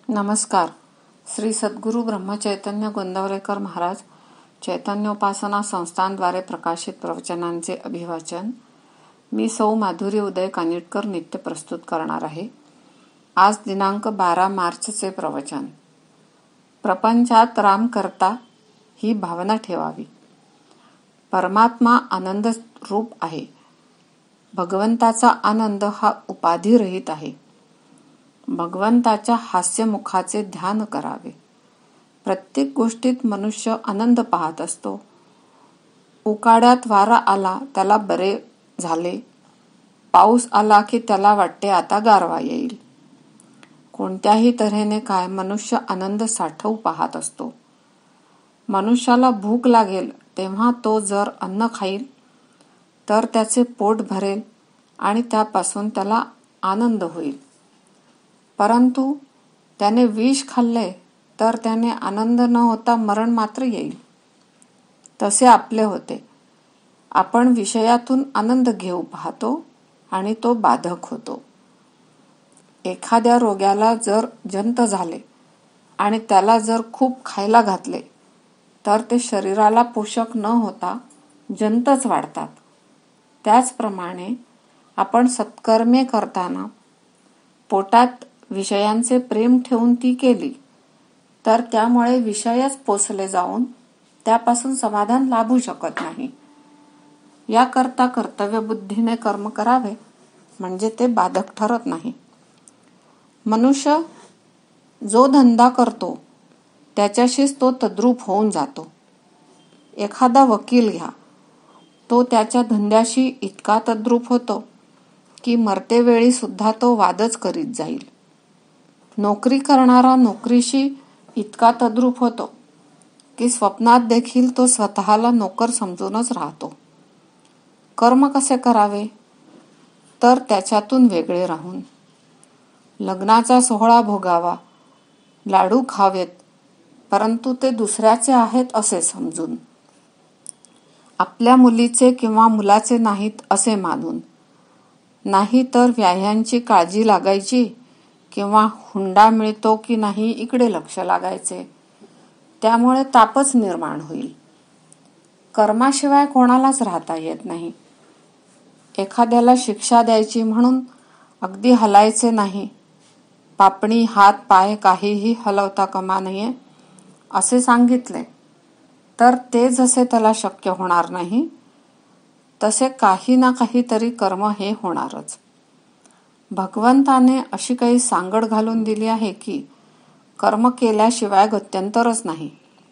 नमस्कार. श्री सद्गुरू ब्रह्मचैतन्य गोंदवलेकर महाराज चैतन्योपासना संस्थानद्वारे प्रकाशित प्रवचनांचे अभिवाचन मी सौ माधुरी उदय कानिटकर नित्य प्रस्तुत करणार आहे. आज दिनांक 12 मार्चचे प्रवचन. प्रपंचात राम करता ही भावना ठेवावी. परमात्मा आनंद रूप आहे. भगवंताचा आनंद हा उपाधिरहित आहे. भगवंताच्या हास्यमुखाचे ध्यान करावे. प्रत्येक गोष्टीत मनुष्य आनंद पाहत असतो. उकाड्यात वारा आला त्याला बरे झाले, पाऊस आला की त्याला वाटते आता गारवा येईल. कोणत्याही तऱ्हेने काय मनुष्य आनंद साठवू पाहत असतो. मनुष्याला भूक लागेल तेव्हा तो जर अन्न खाईल तर त्याचे पोट भरेल आणि त्यापासून त्याला आनंद होईल. परंतु त्याने विष खाल्ले तर त्याने आनंद न होता मरण मात्र येईल. तसे आपले होते. आपण विषयातून आनंद घेऊ पाहतो आणि तो बाधक होतो. एखाद्या रोग्याला जर जंत झाले आणि त्याला जर खूप खायला घातले तर ते शरीराला पोषक न होता जंतच वाढतात. त्याचप्रमाणे आपण सत्कर्मे करताना पोटात विषयांचे प्रेम ठेवून ती केली तर त्यामुळे विषयच पोसले जाऊन त्यापासून समाधान लाभू शकत नाही. याकरता कर्तव्यबुद्धीने कर्म करावे म्हणजे ते बाधक ठरत नाही. मनुष्य जो धंदा करतो त्याच्याशीच तो तद्रूप होऊन जातो. एखादा वकील घ्या, तो त्याच्या धंद्याशी इतका तद्रूप होतो की मरतेवेळी सुद्धा तो वादच करीत जाईल. नोकरी करणारा नोकरीशी इतका तद्रूप होतो की स्वप्नात देखील तो स्वतःला नोकर समजूनच राहतो. कर्म कसे करावे तर त्याच्यातून वेगळे राहून. लग्नाचा सोहळा भोगावा, लाडू खावेत, परंतु ते दुसऱ्याचे आहेत असे समजून. आपल्या मुलीचे किंवा मुलाचे नाहीत असे मानून. नाही तर व्याह्यांची काळजी लागायची किंवा हुंडा मिळतो की नाही इकडे लक्ष लागायचे. त्यामुळे तापच निर्माण होईल. कर्माशिवाय कोणालाच राहता येत नाही. एखाद्याला शिक्षा द्यायची म्हणून अगदी हलायचे नाही, पापणी हात पाय काहीही हलवता कामा नये असे सांगितले तर ते जसे त्याला शक्य होणार नाही तसे काही ना काहीतरी कर्म हे होणारच. भगवंताने अशी काही सांगड घालून दिली आहे की कर्म केल्याशिवाय गत्यंतरच नाही.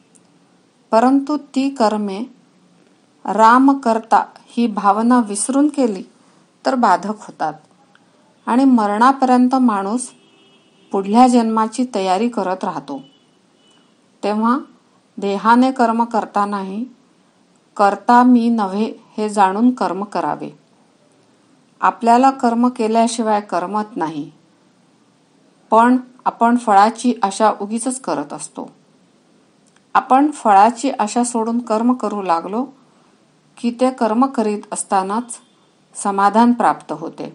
परंतु ती कर्मे राम करता ही भावना विसरून केली तर बाधक होतात आणि मरणापर्यंत माणूस पुढल्या जन्माची तयारी करत राहतो. तेव्हा देहाने कर्म करतानाही करता मी नव्हे हे जाणून कर्म करावे. आपल्याला कर्म केल्याशिवाय करमत नाही, पण आपण फळाची आशा उगीचच करत असतो. आपण फळाची आशा सोडून कर्म करू लागलो की ते कर्म करीत असतानाच समाधान प्राप्त होते.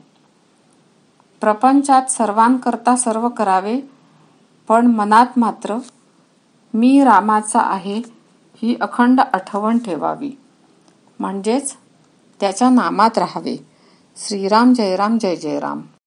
प्रपंचात सर्वांकरता सर्व करावे, पण मनात मात्र मी रामाचा आहे ही अखंड आठवण ठेवावी. म्हणजेच त्याच्या नामात राहावे. श्रीराम जय राम जय जय राम.